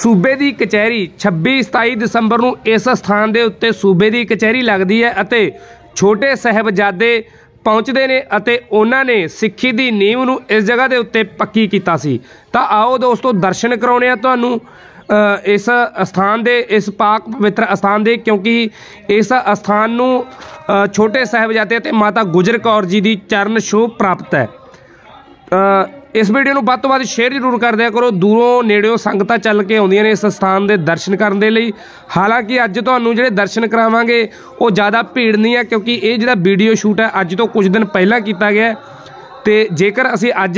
सूबे की कचहरी 26-27 ਦਸੰਬਰ ਨੂੰ इस स्थान के उत्ते सूबे की कचहरी लगती है अते छोटे साहिबजादे पहुँचते ने अते उन्हां ने सिक्खी की नींव नूं इस जगह के उत्ते पक्की कीता सी। तां आओ दोस्तों दर्शन कराउने आ तुहानूं इस स्थान दे, इस पाक पवित्र स्थान दे, क्योंकि इस स्थान नूं छोटे साहिबजादे ते माता गुजर कौर जी की चरण छूह प्राप्त है। इस वीडियो को ਵੱਧ ਤੋਂ ਵੱਧ शेयर जरूर कर दिया करो। दूरों नेड़ियों संगतां चल के आउंदियां ने इस स्थान के दर्शन करने के लिए। हालांकि अज तुहानूं जिहड़े दर्शन करावांगे वो ज़्यादा भीड़ नहीं है, क्योंकि ये जिहड़ा वीडियो शूट है अज तो कुछ दिन पहला किया गया है। तो जेकर असीं अज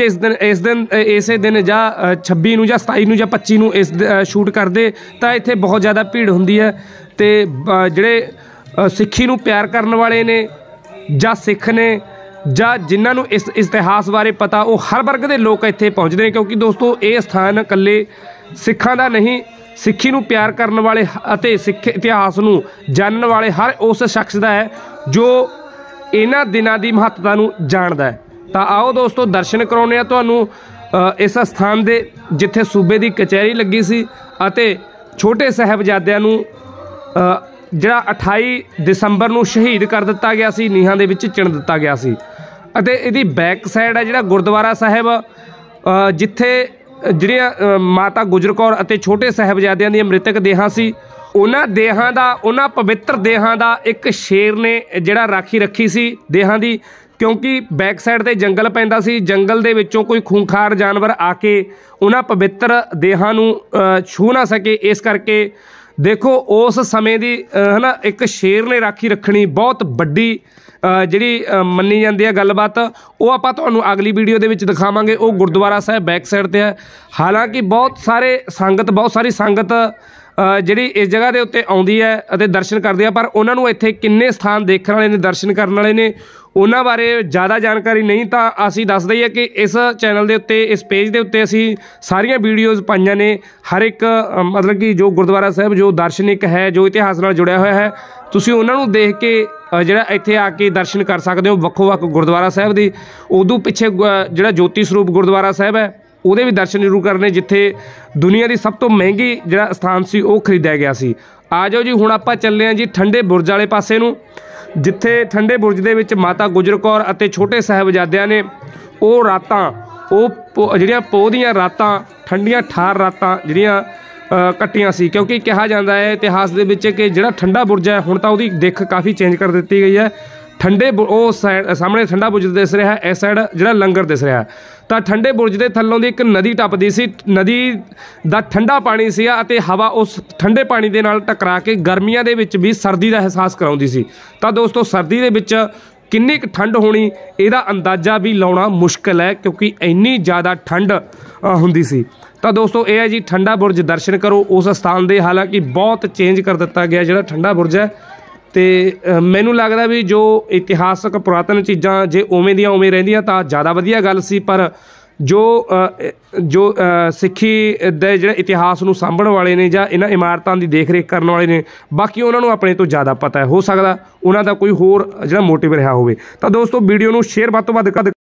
इसे दिन जां 26 नूं जां 27 नूं जां 25 नूं इस शूट करते तो इत्थे बहुत ज़्यादा भीड़ हुंदी है। तो जिहड़े सिक्खी नूं प्यार करने वाले ने जां सिख ने ਜਾਂ जिन्हां नूं इस इतिहास बारे पता वो हर वर्ग के लोग इत्थे पहुँचते हैं, क्योंकि दोस्तों ये स्थान कल्ले सिखां दा नहीं, सिक्खी नूं प्यार करने वाले अते सिख इतिहास नूं जानने वाले हर उस शख्स का है जो इन्हां दिनां दी महत्ता नूं जाणदा है। तो आओ दोस्तों दर्शन कराउने आ तुहानूं इस स्थान दे जिथे सूबे की कचहरी लगी सी अते छोटे साहिबजादियां नूं जिहड़ा 28 दसंबर नूं शहीद कर दिता गया सी, नीहां दे विच चिण दिता गया सी। अते इहदी बैक साइड है जिहड़ा गुरुद्वारा साहिब जिथे जिहड़ियां माता गुजर कौर अते छोटे साहिबजादियां दी मृतक देहां सी, उन्हां देहां दा, उन्हां पवित्र देहां दा एक शेर ने जिहड़ा राखी रखी सी देहां दी, क्योंकि बैक साइड ते जंगल पैंदा सी, जंगल दे विचों कोई खूंखार जानवर आके उन्हां पवित्र देहां नूं छूह ना सके। इस करके देखो उस समय की है ना एक शेर ने राखी रखनी बहुत वड्डी जिहड़ी मन्नी जाती है गलबात, वो आपां तुहानूं अगली वीडियो दे विच दिखावांगे। वो गुरुद्वारा साहिब बैक साइड ते है। हालांकि बहुत सारी संगत जिहड़ी इस जगह के उत्ते आउंदी है अते दर्शन करदी है, पर उन्हां नूं इत्थे किन्ने स्थान देखण वाले ने, दर्शन करने वाले ने, उन्हां बारे ज़्यादा जानकारी नहीं। तो असीं दस दईए कि इस चैनल के उत्ते, इस पेज के उत्ते असीं सारियां वीडियोज़ पाईयां ने, हर एक मतलब कि जो गुरुद्वारा साहिब जो दार्शनिक है, जो इतिहास नाल जुड़िया होया है, तुसीं उन्हां नूं देख के जिहड़ा इत्थे आके दर्शन कर सकते हो वक्खो-वक्ख गुरुद्वारा साहिब दी। उदों पिछे जिहड़ा ज्योति सरूप गुरुद्वारा साहिब है ਉਹਦੇ भी दर्शन जरूर करने, जिथे दुनिया की सब तो महंगी जिहड़ा स्थान सी वो खरीदा गया सी। आ जाओ जी हुण आपां चले जी ठंडे बुरज वाले पासे नूं, जिथे ठंडे बुरज दे विच माता गुजर कौर अते छोटे साहिबजादियां ने वो रातां, वो जिहड़ियां पोह दीयां रातां, ठंडियां ठार रातां जिहड़ियां कट्टियां सी, क्योंकि कहा जाता है इतिहास दे विच कि जिहड़ा ठंडा बुरज है हुण तां उहदी दिख काफ़ी चेंज कर दी गई है। ठंडे उस साइड सामने ठंडा बुरज दिस रहा है, इस साइड जिहड़ा लंगर दिस रहा है। तो ठंडे बुरज के थल्लों दी एक नदी टपदी सी, नदी दा ठंडा पानी सी अते हवा उस ठंडे पानी दे नाल टकरा के गर्मियां दे विच भी सर्दी का एहसास कराउंदी सी। तो दोस्तों सर्दी दे विच किन्नी ठंड होनी इहदा अंदाज़ा भी लाउणा मुश्किल है, क्योंकि इन्नी ज़्यादा ठंड हुंदी सी। तो दोस्तों यह है जी ठंडा बुरज, दर्शन करो उस स्थान दे। हालांकि बहुत चेंज कर दिता गया जिहड़ा ठंडा बुरज है। तो मैनू लगता भी जो इतिहासक पुरातन चीज़ां जे उवें दियां उवें रहिंदियां तां ज़्यादा वधिया गल सी, पर जो सिक्खी दे जिहड़े इतिहास नूं सांभण वाले ने जां इन्हां इमारतां दी देख रेख करने वाले ने, बाकी उन्हां नूं अपने तो ज़्यादा पता है, हो सकदा उन्हां दा कोई होर जिहड़ा मोटिव रहा होवे। तां दोस्तों वीडियो नूं शेयर वध तो वध